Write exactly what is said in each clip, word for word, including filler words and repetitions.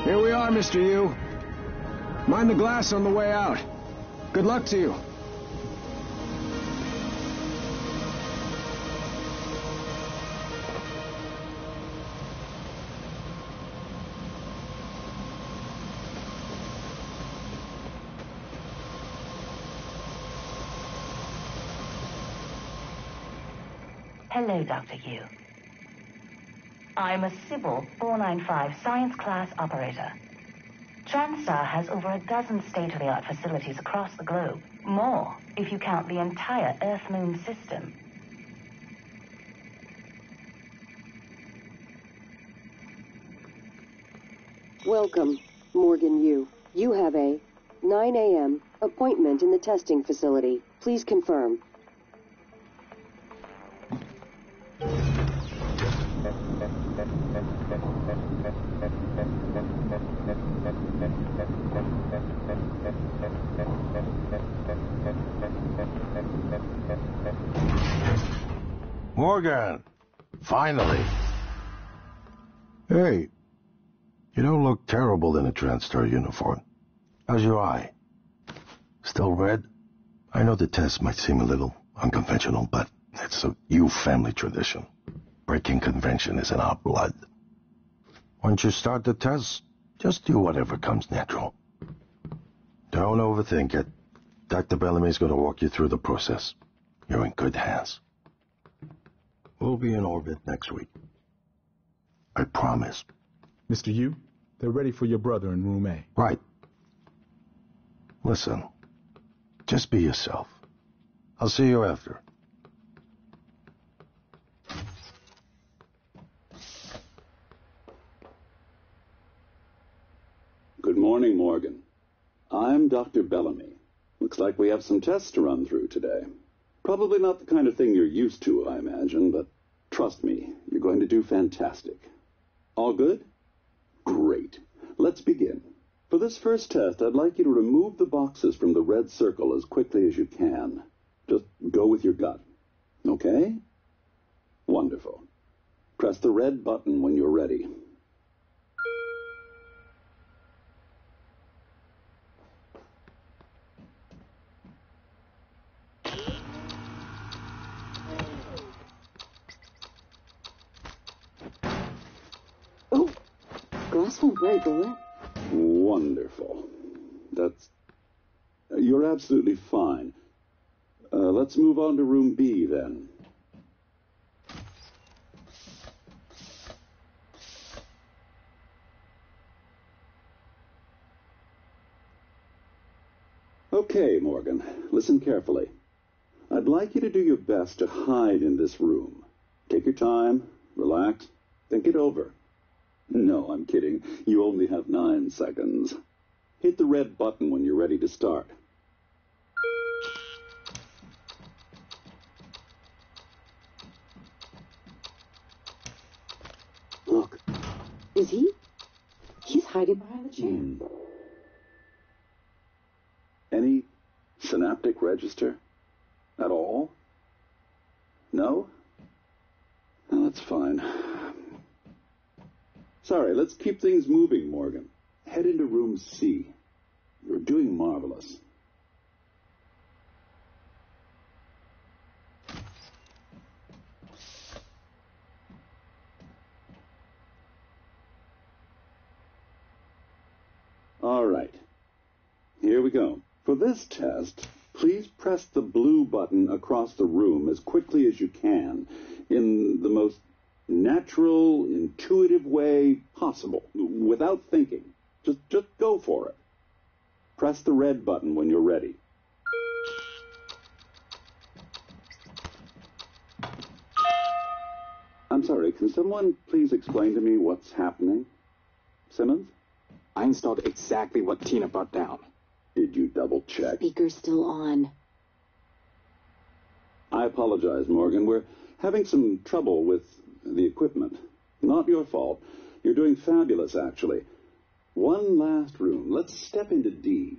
Here we are, Mister Yu. Mind the glass on the way out. Good luck to you. Hello, Doctor Yu. I'm a Sybil four ninety-five science class operator. TranStar has over a dozen state-of-the-art facilities across the globe. More, if you count the entire Earth-Moon system. Welcome, Morgan Yu. You have a nine A M appointment in the testing facility. Please confirm. Morgan! Finally! Hey, you don't look terrible in a TranStar uniform. How's your eye? Still red? I know the test might seem a little unconventional, but it's a Yu family tradition. Breaking convention is in our blood. Once you start the test, just do whatever comes natural. Don't overthink it. Doctor Bellamy's going to walk you through the process. You're in good hands. We'll be in orbit next week. I promise. Mister Yu, they're ready for your brother in room A. Right. Listen, just be yourself. I'll see you after. Good morning, Morgan. I'm Doctor Bellamy. Looks like we have some tests to run through today. Probably not the kind of thing you're used to, I imagine, but trust me, you're going to do fantastic. All good? Great. Let's begin. For this first test, I'd like you to remove the boxes from the red circle as quickly as you can. Just go with your gut. Okay? Wonderful. Press the red button when you're ready. Glass won't break, will it? Wonderful. That's... You're absolutely fine. Uh, let's move on to room B, then. Okay, Morgan. Listen carefully. I'd like you to do your best to hide in this room. Take your time, relax, think it over. No, I'm kidding. You only have nine seconds. Hit the red button when you're ready to start. Look. Is he? He's hiding behind the chair. Hmm. Any synaptic register? At all? No? Well, that's fine. Sorry, let's keep things moving, Morgan. Head into room C. You're doing marvelous. All right. Here we go. For this test, please press the blue button across the room as quickly as you can in the most natural, intuitive way possible, without thinking. Just, just go for it. Press the red button when you're ready. I'm sorry, can someone please explain to me what's happening? Simmons? I installed exactly what Tina brought down. Did you double check? Speaker's still on. I apologize, Morgan. We're having some trouble with the equipment. Not your fault. You're doing fabulous, actually. One last room. Let's step into D.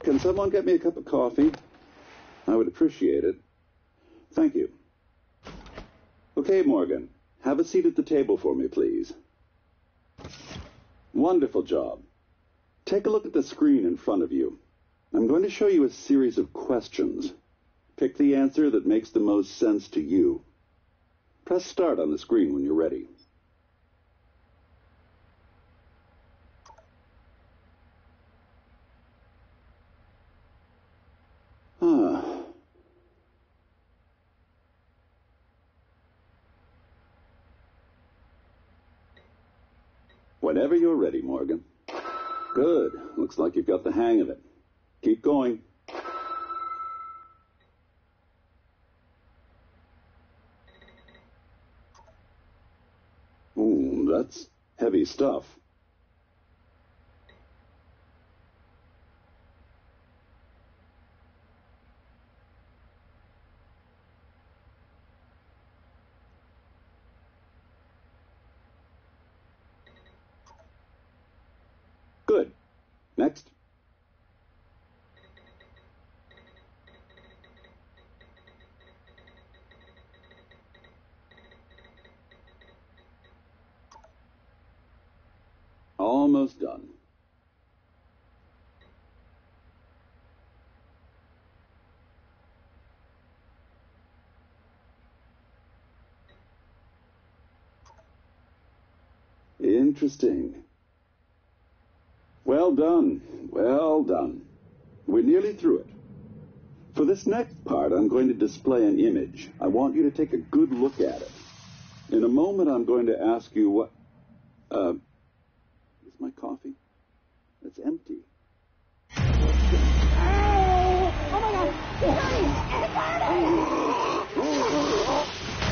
Can someone get me a cup of coffee? I would appreciate it. Thank you. Okay, Morgan. Have a seat at the table for me, please. Wonderful job. Take a look at the screen in front of you. I'm going to show you a series of questions. Pick the answer that makes the most sense to you. Press start on the screen when you're ready. Ah. Whenever you're ready, Morgan. Good. Looks like you've got the hang of it. Keep going. Ooh, that's heavy stuff. Good. Next. Almost done. Interesting. Well done. Well done. We're nearly through it. For this next part, I'm going to display an image. I want you to take a good look at it. In a moment, I'm going to ask you what... Uh... Is my coffee? It's empty. Oh my God! It's burning!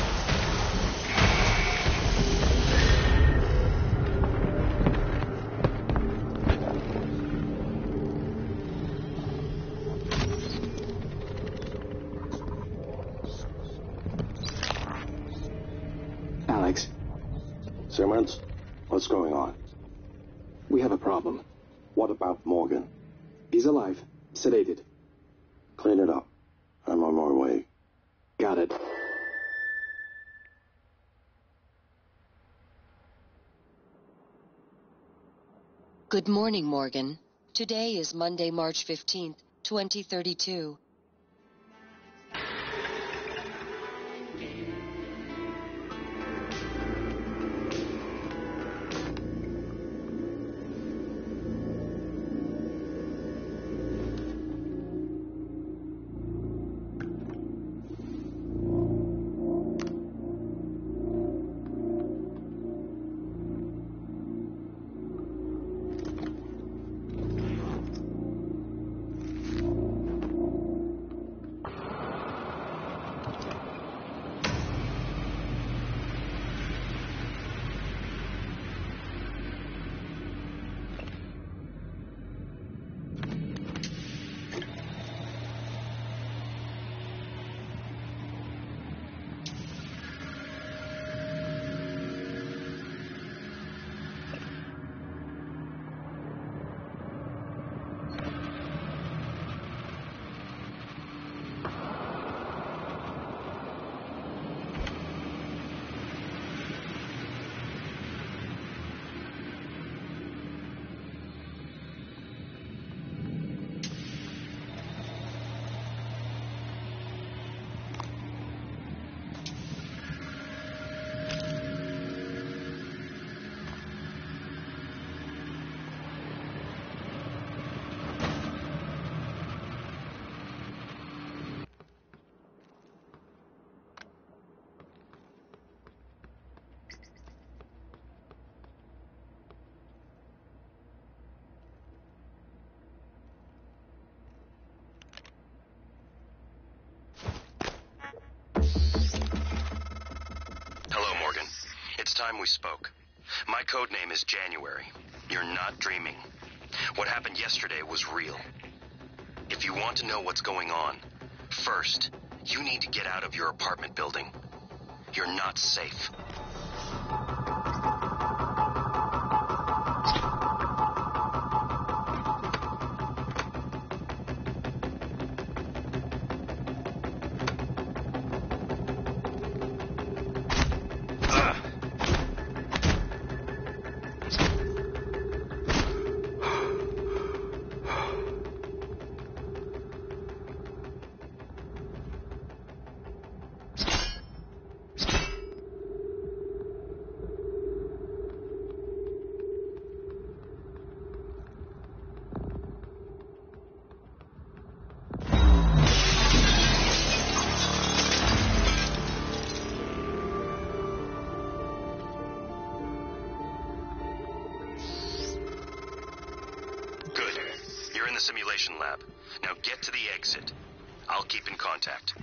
Alex, Simmons, what's going on? we have a problem. What about Morgan? He's alive, sedated. Clean it up. I'm on my way. Got it. Good morning, Morgan. Today is Monday, March fifteenth, twenty thirty-two. Time we spoke. My code name is January. You're not dreaming. What happened yesterday was real. If you want to know what's going on, first, you need to get out of your apartment building. You're not safe. simulation lab. Now get to the exit. I'll keep in contact.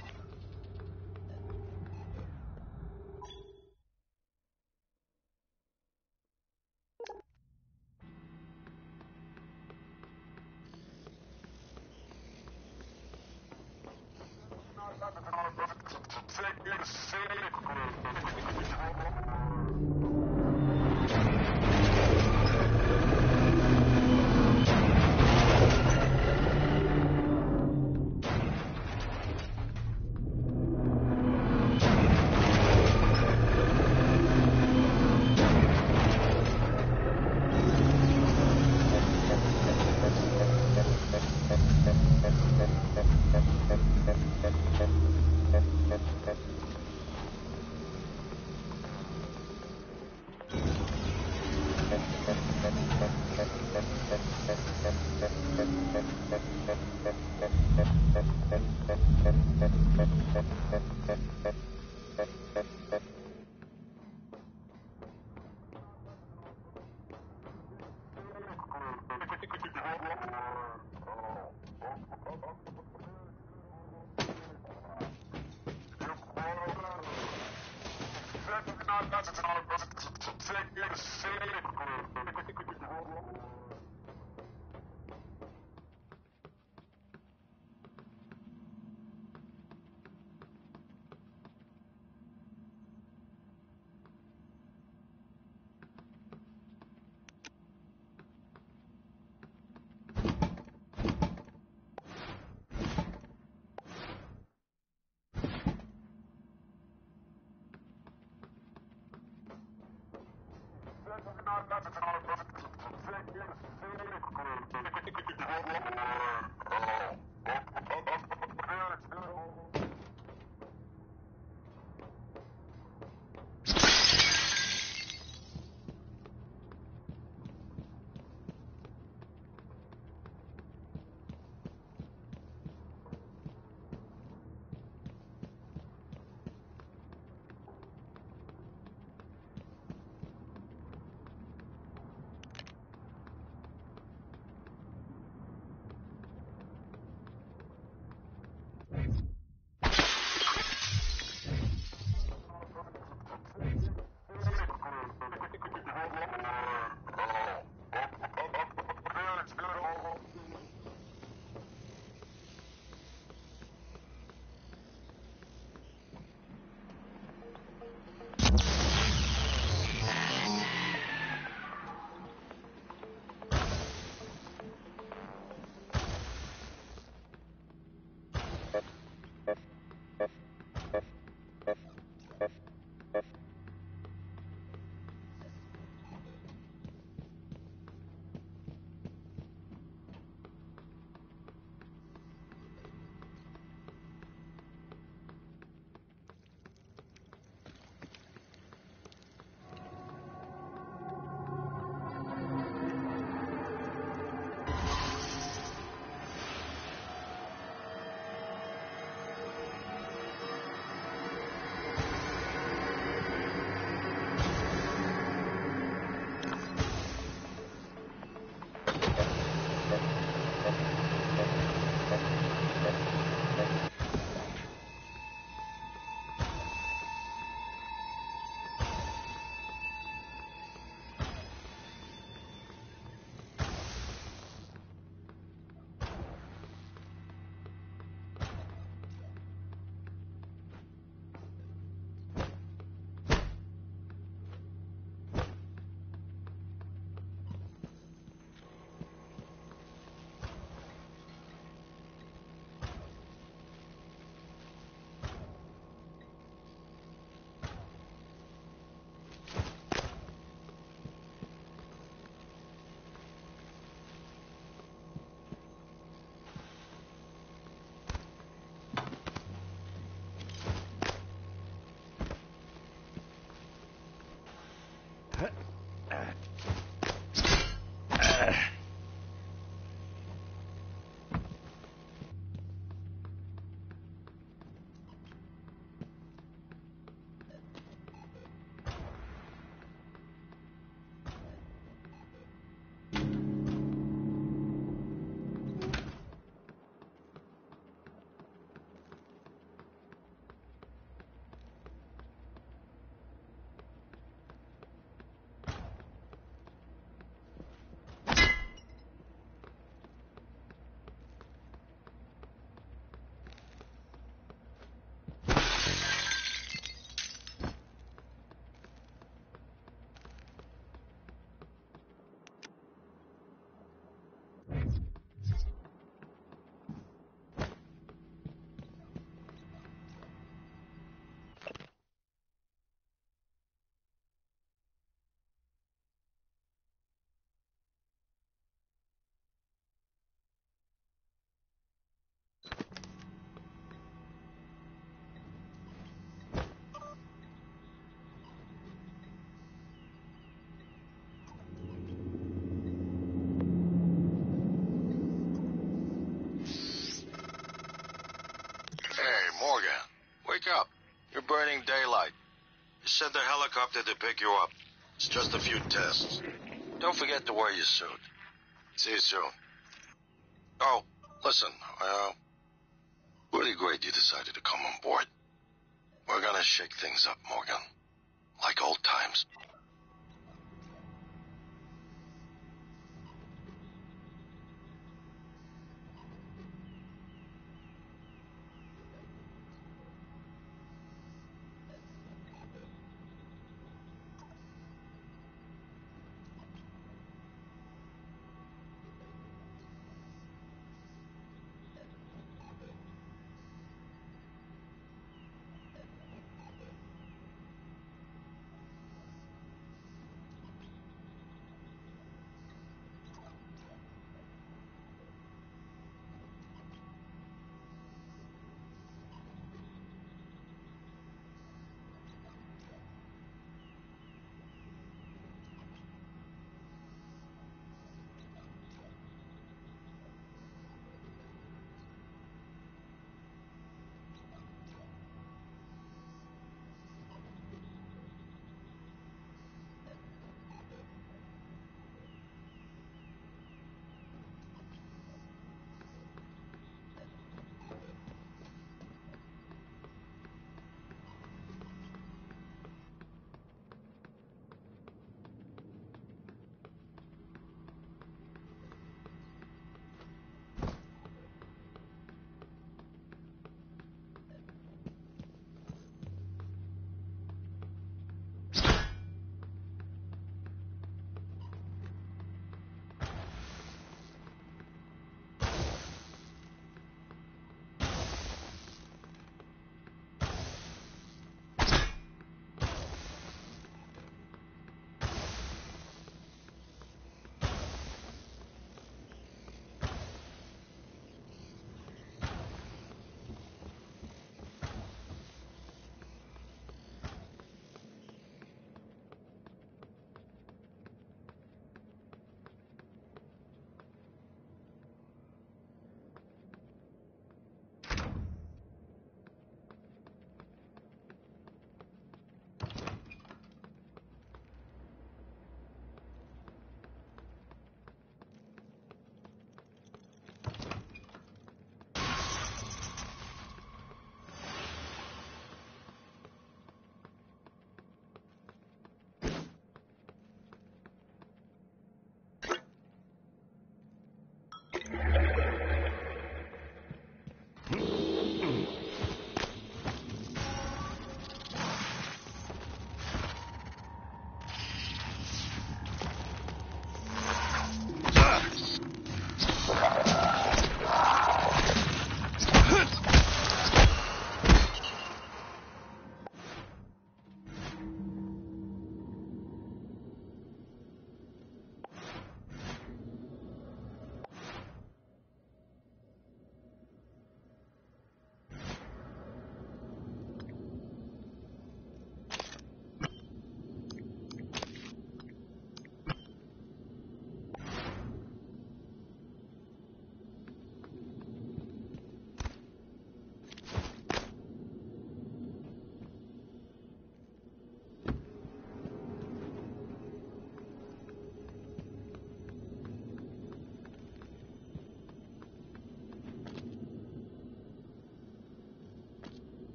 send a helicopter to pick you up. It's just a few tests. Don't forget to wear your suit. See you soon. Oh, listen, uh, really great you decided to come on board. We're gonna shake things up, Morgan. Like old times.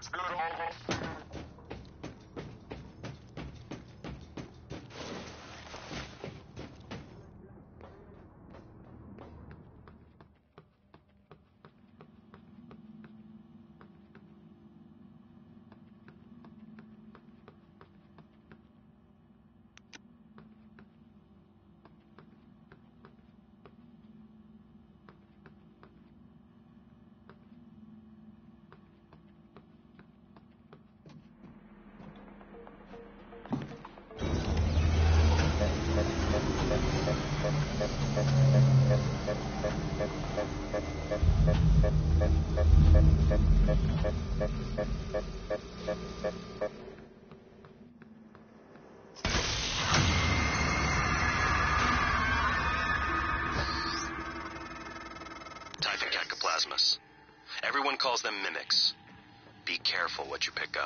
Everyone calls them mimics. Be careful what you pick up.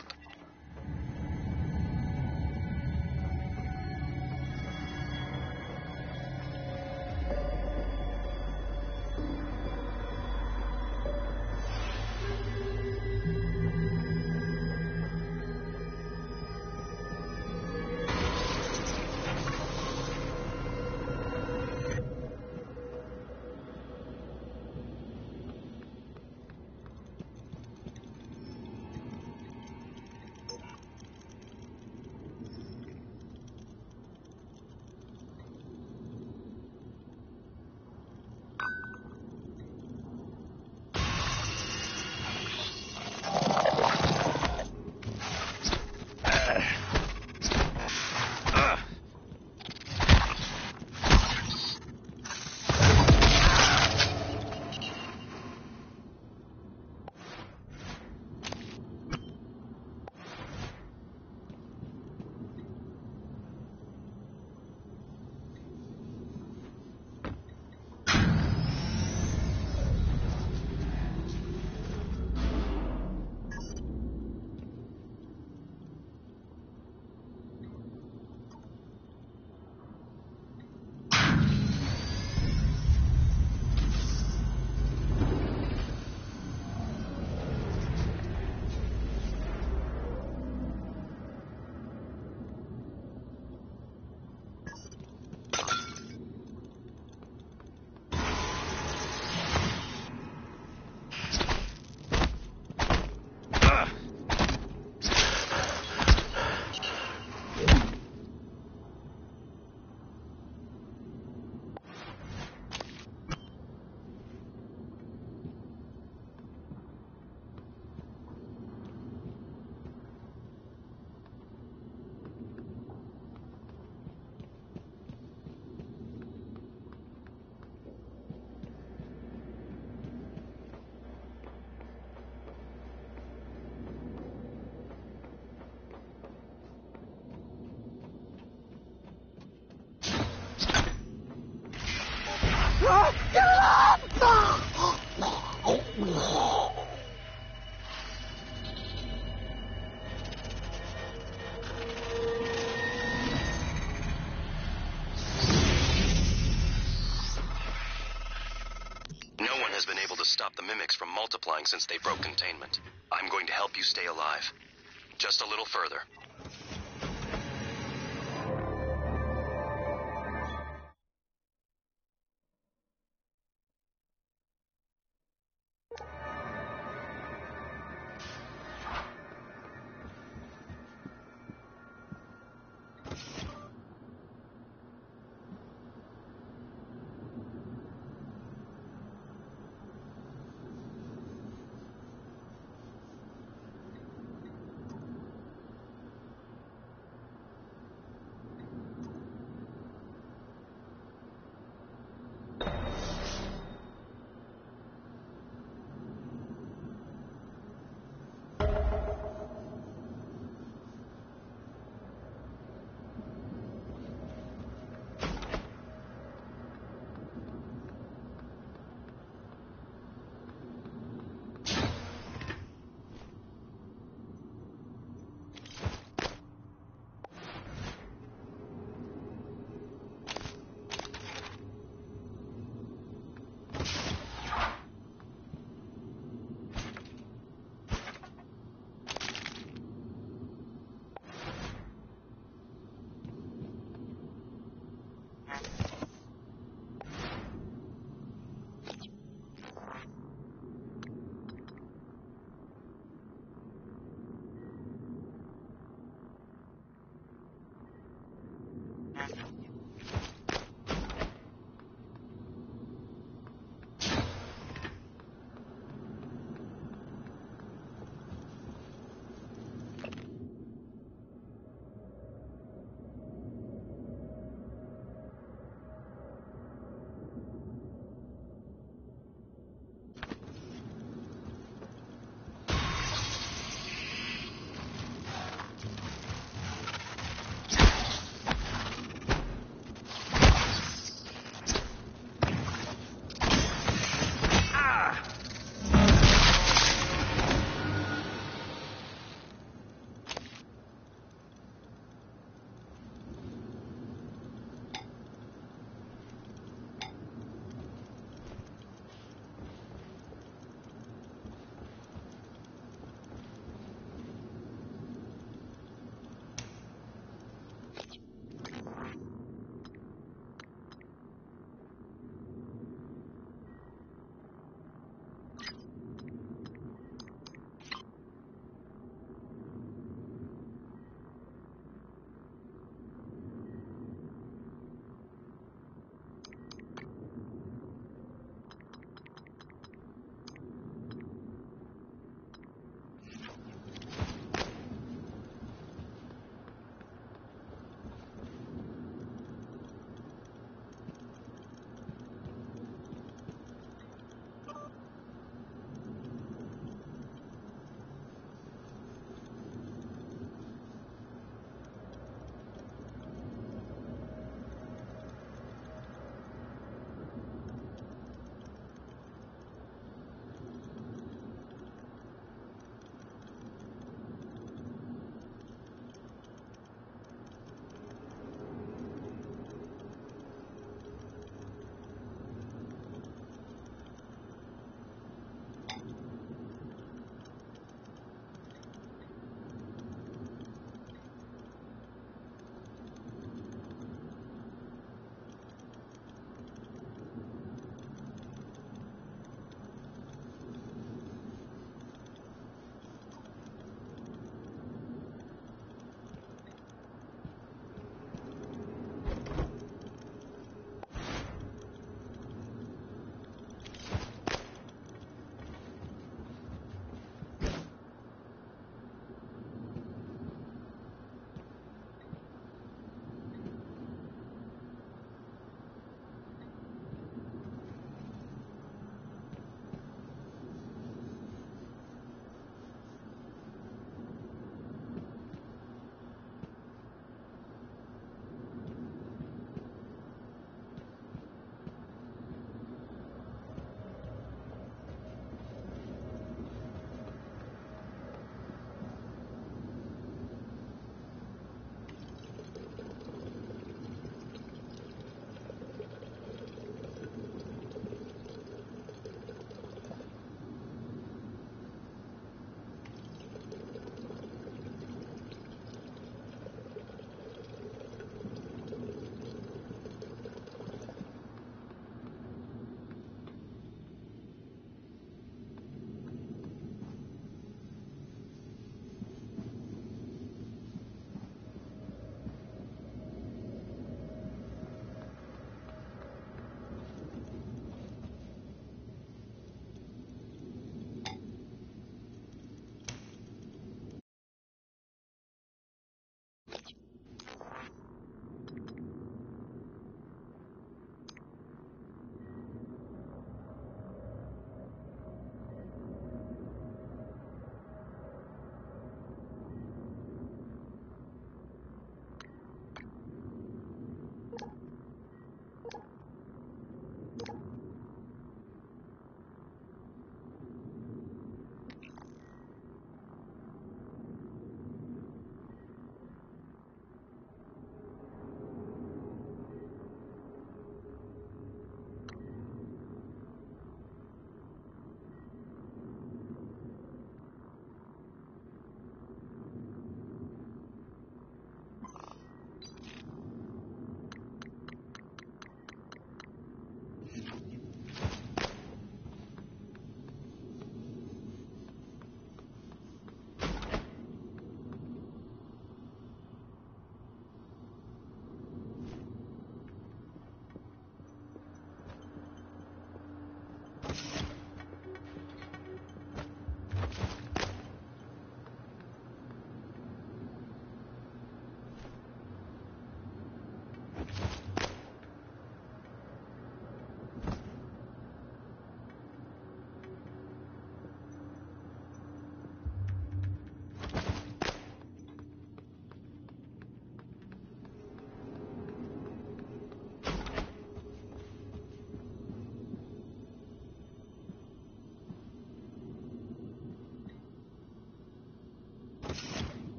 Stop the mimics from multiplying since they broke containment. I'm going to help you stay alive. Just a little further.